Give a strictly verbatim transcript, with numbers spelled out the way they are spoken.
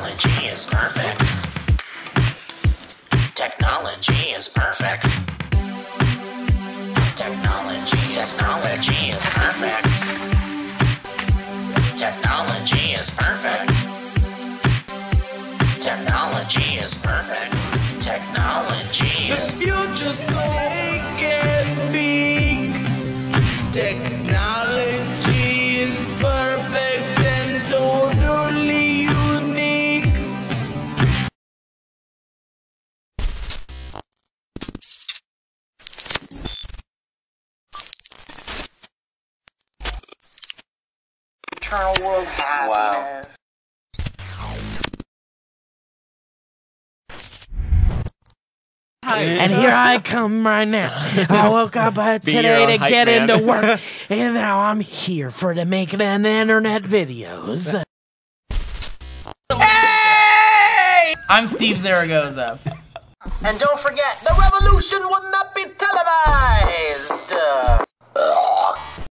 Technology is perfect. Technology is perfect. Technology, technology is perfect. Technology is perfect. Technology is perfect. Technology is... The future's so big and big. Technology is perfect and totally unique. Eternal world happiness. And here I come right now. I woke up uh, today to get man. into work, and now I'm here for to make an internet videos. Hey! I'm Steve Zaragoza. And don't forget, the revolution wouldn't have